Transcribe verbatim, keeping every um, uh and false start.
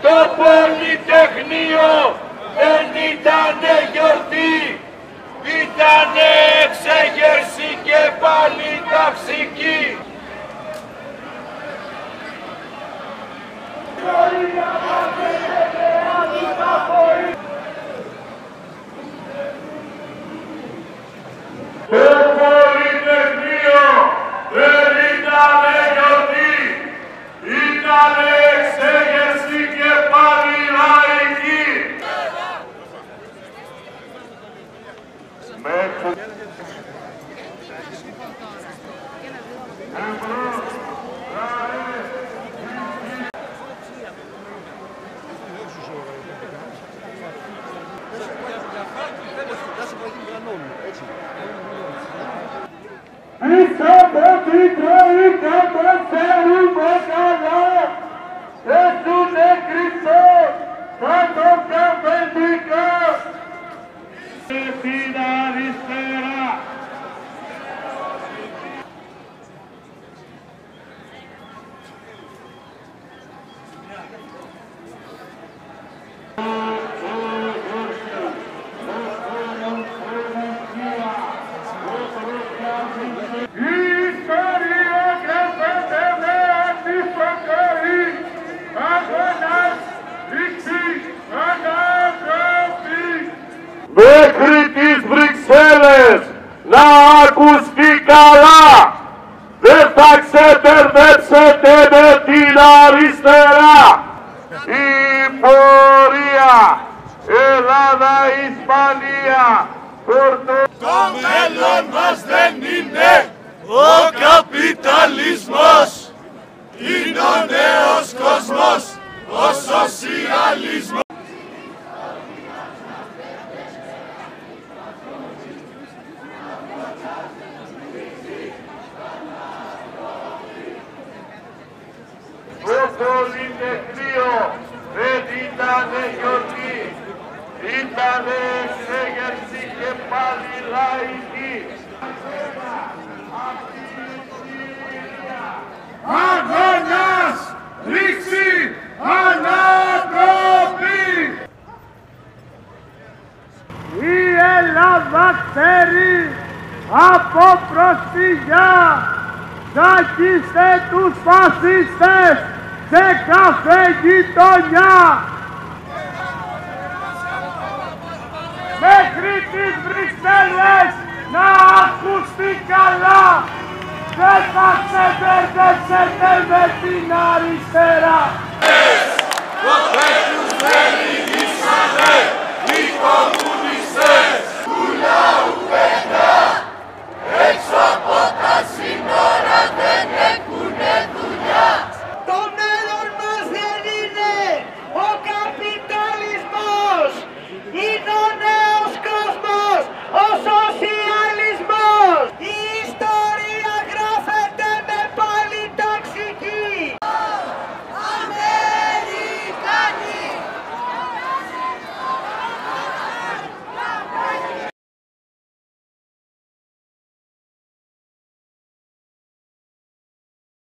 Το Πολυτεχνείο δεν ήτανε γιορτή, ήτανε εξέγερση και πάλι ταυσική. Το Πολυτεχνείο δεν ήτανε γιορτή, ήτανε εξέγερση και πάλι λαϊκή. Πίσω από την Τρόικα το ξέρουμε καλά, έστουνε κρυφτό σαν το καφεντικό. Στην αριστερά. Μέχρι τις Βρυξέλλες να ακουστεί καλά, δεν θα ξεπερδέψετε με την αριστερά. Η πορεία Ελλάδα-Ισπανία, Πορτο... Το μέλλον μας δεν είναι ο καπιταλισμός, είναι ο νέος κόσμος, ο σοσιαλισμός. Το Πολυτεχνείο δεν ήτανε γιορτή, ήτανε εξέγερση και πάλι λαϊκή. Αγώνας, ρήξη, ανατροπή. Η Ελλάδα ξέρει από προσφυγιά, σάκιστε τους φασίστες σε κάθε γειτονιά. Μέχρι τις Βρυξέλλες να ακουστεί καλά, δεν θα ξεπερδέψετε με την αριστερά.